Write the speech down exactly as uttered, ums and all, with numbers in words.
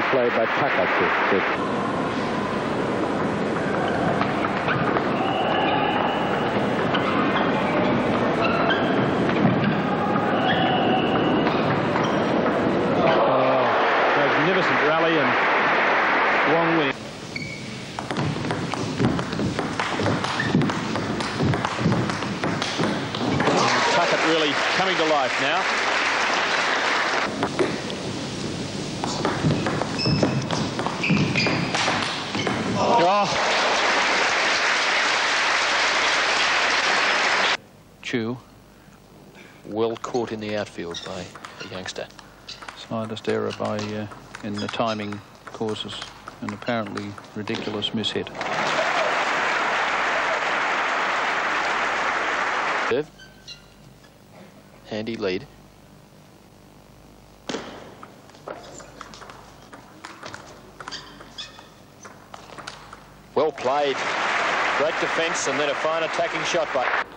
play by Tuckett. To, to magnificent rally and Wong winning. Tuckett really coming to life now. Oh. Chu, well caught in the outfield by the youngster. Slightest error by uh, in the timing causes an apparently ridiculous mishit. Handy lead. Well played. Great defence and then a fine attacking shot by